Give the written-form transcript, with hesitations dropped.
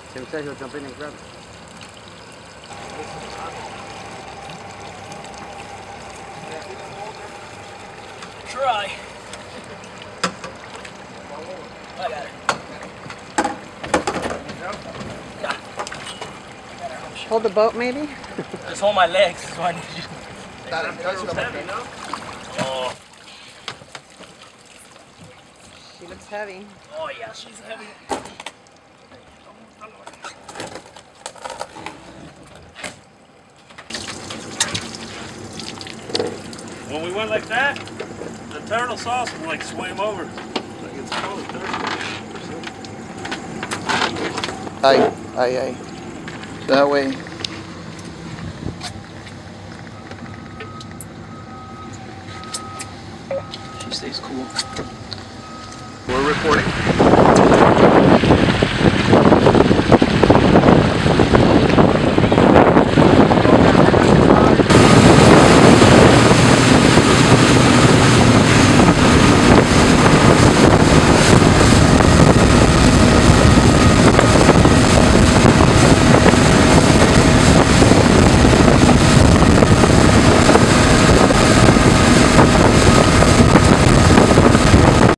Tim said he'll jump in and grab it. Try. I got it. Yeah. Hold the boat, maybe? Just hold my legs. That's why I need you. Oh. She looks heavy. Oh yeah, she's heavy. When we went like that, the turtle saw us and like swam over. Like it's probably thirsty. Aye. That way. She stays cool. We're reporting.